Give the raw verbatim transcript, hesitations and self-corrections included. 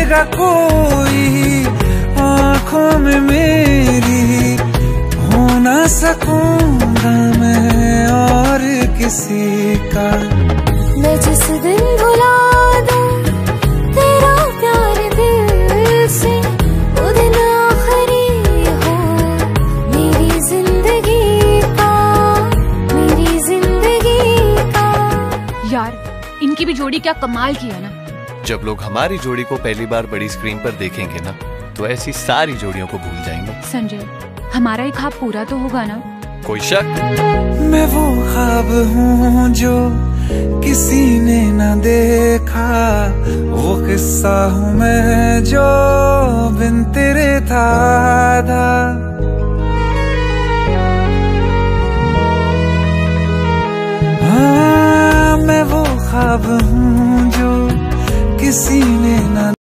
रहेगा कोई आंखों में मेरी, हो ना सकूंगा मैं और किसी का। मैं जिस दिन भुला दूं तेरा प्यार दिल से, वो दिन आखिरी हो मेरी जिंदगी का, मेरी जिंदगी का। यार इनकी भी जोड़ी क्या कमाल की है ना। जब लोग हमारी जोड़ी को पहली बार बड़ी स्क्रीन पर देखेंगे ना, तो ऐसी सारी जोड़ियों को भूल जाएंगे। संजय, हमारा ही ख्वाब पूरा तो होगा ना? कोई शक? मैं वो ख्वाब हूँ जो किसी ने न देखा, वो किस्सा हूँ मैं जो बिन तेरे था आधा। हाँ, मैं वो ख्वाब हूँ जो किसी ने न